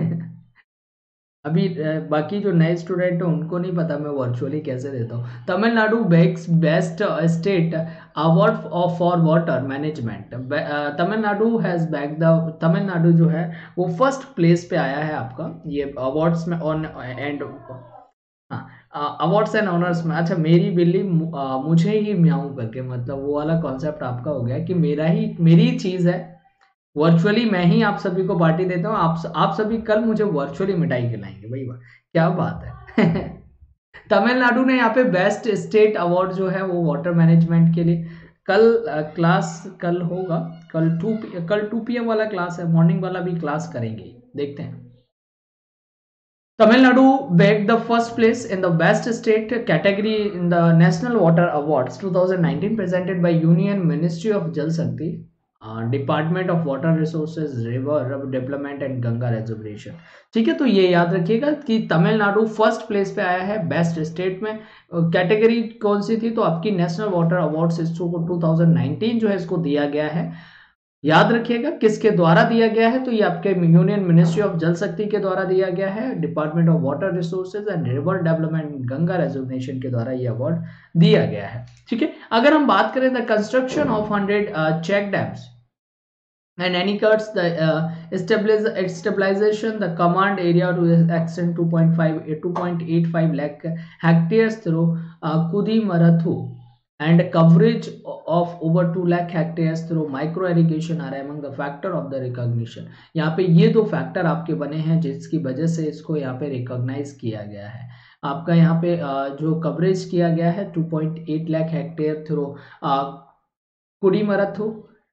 अभी बाकी जो नए स्टूडेंट हैं उनको नहीं पता मैं वर्चुअली कैसे देता हूँ। Tamil Nadu best state award for water management, Tamil Nadu has back the, Tamil Nadu जो है वो फर्स्ट प्लेस पे आया है आपका ये अवार्ड्स में ऑन एंड, हाँ अवार्ड्स एंड ऑनर्स में। अच्छा मेरी बिल्ली मुझे ही म्याऊं करके, मतलब वो वाला कॉन्सेप्ट आपका हो गया कि मेरी ही चीज है, वर्चुअली मैं ही आप सभी को पार्टी देता हूँ, आप सभी कल मुझे वर्चुअली मिठाई खिलाएंगे भाई, वाह क्या बात है। तमिलनाडु ने यहाँ पे बेस्ट स्टेट अवार्ड जो है वो वाटर मैनेजमेंट के लिए, कल क्लास कल होगा, कल 2 PM वाला क्लास है, मॉर्निंग वाला भी क्लास करेंगे, देखते हैं। Tamil Nadu bagged the first place in the Best State category in the National Water Awards 2019 presented by Union Ministry of Jal Shakti, Department of Water Resources, River Development and Ganga Reservation। ठीक है, तो ये याद रखिएगा कि Tamil Nadu first place पे आया है बेस्ट स्टेट में। कैटेगरी कौन सी थी, तो आपकी नेशनल वाटर अवार्ड्स इसको 2019 जो है इसको दिया गया है। याद रखिएगा किसके द्वारा दिया गया है, तो ये आपके यूनियन मिनिस्ट्री ऑफ जल शक्ति के द्वारा दिया गया है, department of water resources and river development Ganga rejuvenation के द्वारा ये अवार्ड दिया गया है। ठीक है, अगर हम बात करें the construction of 100 check dams and any cuts the stabilization the command area to extend 2.85 lakh hectares through Kudimarathu and coverage of over 2 lakh hectares through micro irrigation are among the factor of the recognition। यहाँ पे ये दो factor आपके बने हैं जिसकी वजह से इसको यहाँ पे रिकॉग्नाइज किया गया है। आपका यहाँ पे जो कवरेज किया गया है 2.8 लाख हेक्टेयर थ्रू कुडीमराथू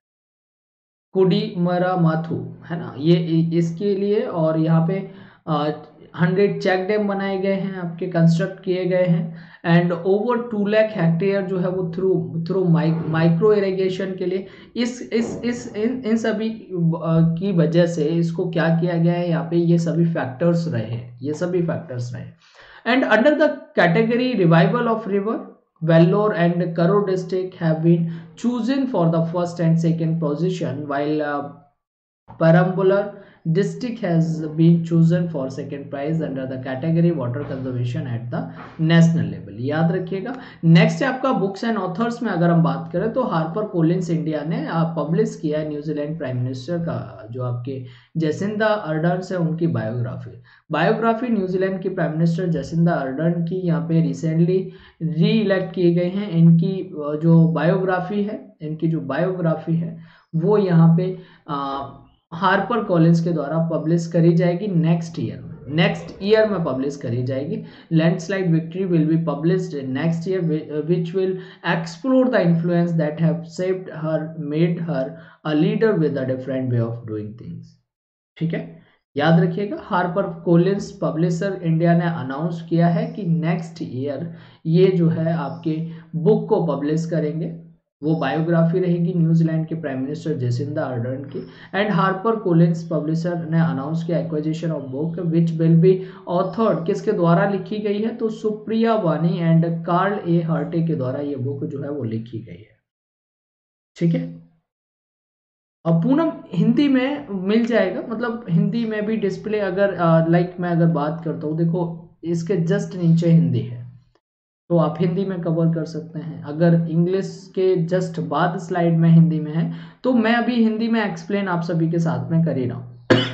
कुडीमरामाथू है ना, ये इसके लिए, और यहाँ पे 100 चेक डैम बनाए गए हैं, आपके कंस्ट्रक्ट किए गए हैं, एंड ओवर 2 लाख हेक्टेयर जो है वो थ्रू माइक्रो इरिगेशन के लिए। इन सभी की वजह से इसको क्या किया गया है, यहाँ पे ये सभी फैक्टर्स रहे। And under the category revival of river, Vellore and Karur district have been chosen for the first and second position, while Parambular district has been chosen for second prize under the category water conservation at the national level। याद रखिएगा। Next है आपका books and authors में अगर हम बात करें तो हार्पर कोलिंस इंडिया ने पब्लिश किया है न्यूजीलैंड प्राइम मिनिस्टर का जो आपके जेसिंदा अर्डर्न से उनकी बायोग्राफी न्यूजीलैंड की प्राइम मिनिस्टर जेसिंदा अर्डर्न की यहाँ पे रिसेंटली री इलेक्ट किए गए हैं। इनकी जो बायोग्राफी है वो यहाँ पे हार्पर कॉलिंस के द्वारा पब्लिश करी जाएगी नेक्स्ट ईयर में पब्लिश करी जाएगी। Landslide victory will be published next year which will explore the influence that have shaped her, made her a leader with a different way of doing things. ठीक है, याद रखिएगा। Harper Collins publisher India ने announce किया है कि next year ये जो है आपके बुक को पब्लिश करेंगे। वो बायोग्राफी रहेगी न्यूजीलैंड के प्राइम मिनिस्टर जेसिंदा अर्डर्न की। एंड हार्पर कोलिंस पब्लिशर ने अनाउंस किया acquisition of book which will be authored, किसके द्वारा लिखी गई है तो सुप्रिया वानी एंड कार्ल ए हर्टे के द्वारा ये बुक जो है वो लिखी गई है। ठीक है, और पूनम हिंदी में मिल जाएगा, मतलब हिंदी में भी डिस्प्ले अगर लाइक मैं अगर बात करता हूँ, देखो इसके जस्ट नीचे हिंदी है तो आप हिंदी में कवर कर सकते हैं। अगर इंग्लिश के जस्ट बाद स्लाइड में हिंदी में है तो मैं अभी हिंदी में एक्सप्लेन आप सभी के साथ में कर ही रहा हूँ।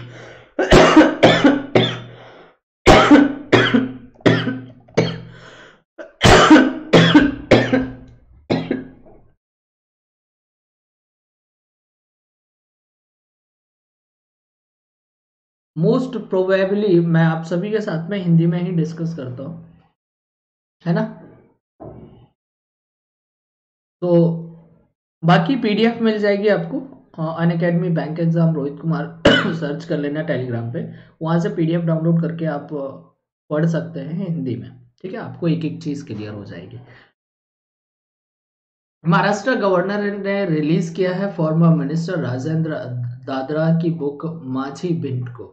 मोस्ट प्रोबेबली मैं आप सभी के साथ में हिंदी में ही डिस्कस करता हूँ, है ना। तो बाकी पीडीएफ मिल जाएगी आपको Unacademy bank exam Rohit Kumar search कर लेना टेलीग्राम पे, वहां से पीडीएफ डाउनलोड करके आप पढ़ सकते हैं हिंदी में। ठीक है, आपको एक एक चीज क्लियर हो जाएगी। महाराष्ट्र गवर्नर ने रिलीज किया है फॉर्मर मिनिस्टर राजेंद्र दादरा की बुक माझी भिंड को।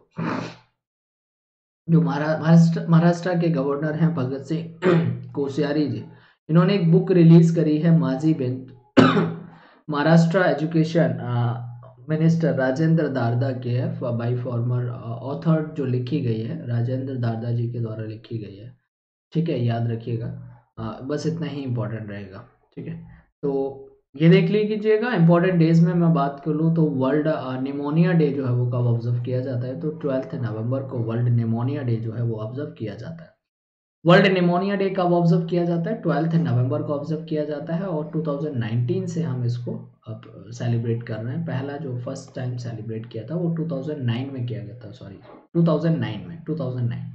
जो महाराष्ट्र के गवर्नर हैं भगत सिंह कोश्यारी जी, इन्होंने एक बुक रिलीज करी है माझी भिंड। महाराष्ट्र एजुकेशन मिनिस्टर राजेंद्र दादा के है बाई फॉर्मर ऑथर जो लिखी गई है राजेंद्र दादा जी के द्वारा लिखी गई है। ठीक है, याद रखिएगा, बस इतना ही इम्पोर्टेंट रहेगा। ठीक है, तो ये देख लीजिएगा। इंपॉर्टेंट डेज में मैं बात कर लूँ तो वर्ल्ड निमोनिया डे जो है वो कब ऑब्जर्व किया जाता है तो 12 नवंबर को वर्ल्ड निमोनिया डे जो है वो ऑब्जर्व किया जाता है। वर्ल्ड निमोनिया डे कब ऑब्जर्व किया जाता है 12 नवंबर को ऑब्जर्व किया जाता है और 2019 से हम इसको अब सेलिब्रेट कर रहे हैं। पहला जो फर्स्ट टाइम सेलिब्रेट किया था वो 2009 में किया गया था, सॉरी 2009 में।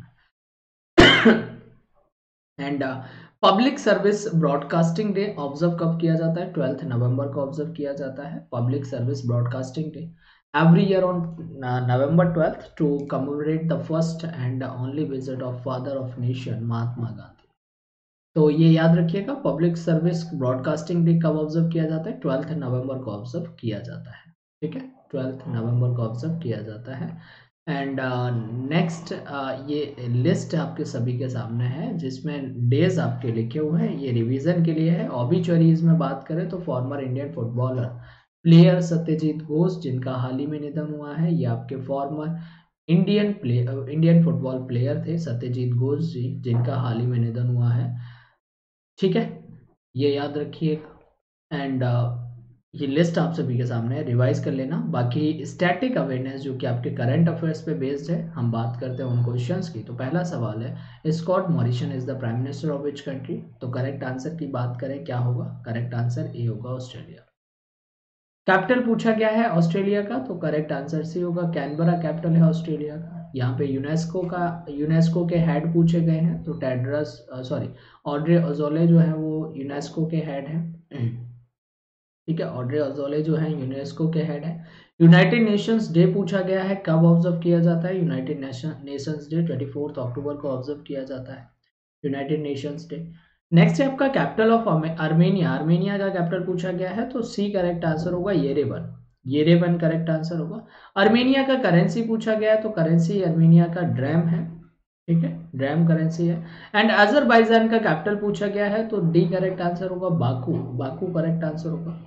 And public service broadcasting day observe कब किया जाता है 12 नवंबर को ऑब्जर्व किया जाता है public service broadcasting day every year on November 12th to commemorate the first and only visit of father of nation Mahatma Gandhi. तो ये याद रखिएगा, पब्लिक सर्विस ब्रॉडकास्टिंग डे कब ऑब्जर्व किया जाता है 12 नवंबर को ऑब्जर्व किया जाता है। ठीक है, 12 नवंबर को ऑब्जर्व किया जाता है। एंड नेक्स्ट ये लिस्ट आपके सभी के सामने है जिसमें डेज आपके लिखे हुए हैं, ये रिवीजन के लिए है। ऑबिचुअरीज में बात करें तो former Indian footballer player Satyajit Ghosh जिनका हाल ही में निधन हुआ है, ये आपके फॉर्मर इंडियन फुटबॉल प्लेयर थे सत्यजीत घोष जी जिनका हाल ही में निधन हुआ है। ठीक है, ये याद रखिएगा। एंड ये लिस्ट आप सभी के सामने रिवाइज कर लेना। बाकी स्टैटिक अवेयरनेस जो कि आपके करंट अफेयर्स पे बेस्ड है, हम बात करते हैं उन क्वेश्चंस की। तो पहला सवाल है Scott Morrison is the prime minister of which country. तो करेक्ट आंसर की बात करें क्या होगा, करेक्ट आंसर ए होगा ऑस्ट्रेलिया। कैपिटल पूछा गया है ऑस्ट्रेलिया का, तो करेक्ट आंसर सी होगा, कैनबरा कैपिटल है ऑस्ट्रेलिया का। यहाँ पे यूनेस्को के हेड पूछे गए हैं, तो ऑड्रे अजोले जो है वो यूनेस्को के हेड हैं। ठीक है, ऑड्रे अजोले जो है यूनेस्को के हेड है। यूनाइटेड नेशंस डे पूछा गया है, कब ऑब्जर्व किया जाता है यूनाइटेड नेशंस डे 24 अक्टूबर को ऑब्जर्व किया जाता है यूनाइटेड नेशंस डे। नेक्स्ट है आपका कैपिटल ऑफ आर्मेनिया। आर्मेनिया का कैपिटल पूछा गया है, तो सी करेक्ट आंसर होगा, येरेवन करेक्ट आंसर होगा। आर्मेनिया का करेंसी पूछा गया है, तो करेंसी आर्मेनिया का ड्रैम है। ठीक है, ड्रैम करेंसी है। एंड अजरबैजान का कैपिटल पूछा गया है, तो डी करेक्ट आंसर होगा, बाकू करेक्ट आंसर होगा।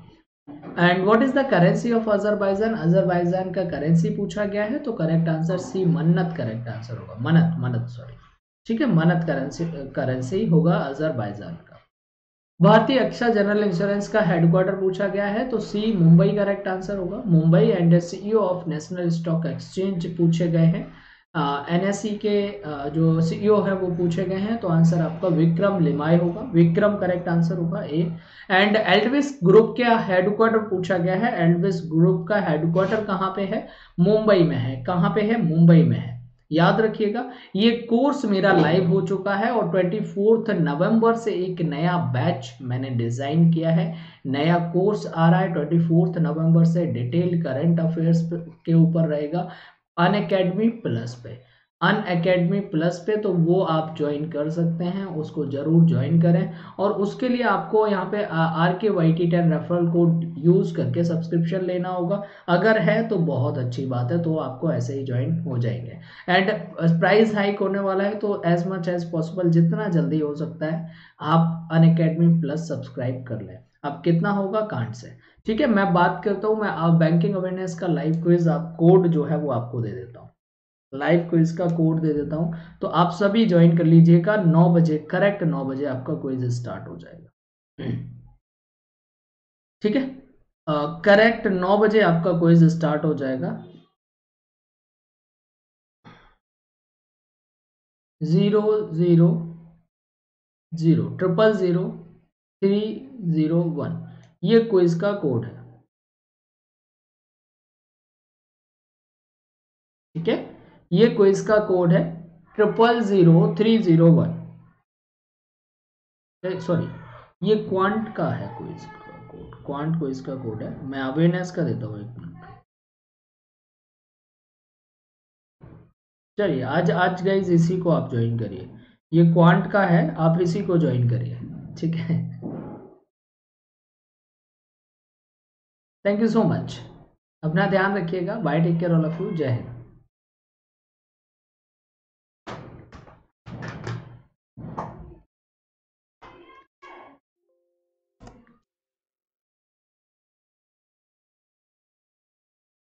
And what is the currency of Azerbaijan? Azerbaijan का करेंसी पूछा गया है, तो करेक्ट आंसर सी मन्नत करेक्ट आंसर होगा। मनत मनत सॉरी, ठीक है, मनत करेंसी करेंसी होगा अजरबैजान का। भारतीय रक्षा जनरल इंश्योरेंस का हेडक्वार्टर पूछा गया है, तो सी मुंबई करेक्ट आंसर होगा, Mumbai. And CEO of national stock exchange पूछे गए हैं, एनएसई के जो सीईओ है वो पूछे गए हैं, तो आंसर आपका विक्रम लिमाय होगा, विक्रम करेक्ट आंसर होगा ए। एंड एल्विस ग्रुप का हेडक्वार्टर पूछा गया है, एल्विस ग्रुप का हेडक्वार्टर कहाँ पे है? मुंबई में है। कहाँ पे है? मुंबई में है, याद रखिएगा। ये कोर्स मेरा लाइव हो चुका है और 24 नवंबर से एक नया बैच मैंने डिजाइन किया है, नया कोर्स आ रहा है 24 नवंबर से, डिटेल करंट अफेयर्स के ऊपर रहेगा अनअकैडमी प्लस पे। अनअकैडमी प्लस पे तो वो आप ज्वाइन कर सकते हैं, उसको जरूर ज्वाइन करें। और उसके लिए आपको यहाँ पे RKYT10 रेफरल कोड यूज करके सब्सक्रिप्शन लेना होगा। अगर है तो बहुत अच्छी बात है, तो आपको ऐसे ही ज्वाइन हो जाएंगे। एंड प्राइस हाइक होने वाला है, तो एज मच एज पॉसिबल जितना जल्दी हो सकता है आप अनअकैडमी प्लस सब्सक्राइब कर लें। अब कितना होगा कांट से, ठीक है। मैं बात करता हूँ, मैं बैंकिंग अवेयरनेस का लाइव क्विज आप कोड जो है वो आपको दे देता हूँ, लाइव क्विज का कोड दे देता हूँ, तो आप सभी ज्वाइन कर लीजिएगा। 9 बजे करेक्ट, 9 बजे आपका क्विज स्टार्ट हो जाएगा, ठीक है। करेक्ट 9 बजे आपका क्विज स्टार्ट हो जाएगा। 000000301 ये क्विज का कोड है, ठीक है। ये क्विज का कोड है 000301, सॉरी ये क्वांट का है क्विज का कोड, क्वांट क्विज का कोड है। मैं अवेयरनेस का देता हूँ, 1 मिनट। चलिए आज आज गाइज इसी को आप ज्वाइन करिए, ये क्वांट का है, आप इसी को ज्वाइन करिए, ठीक है। थैंक यू सो मच, अपना ध्यान रखिएगा, bye, take care all of you, जय हिंद।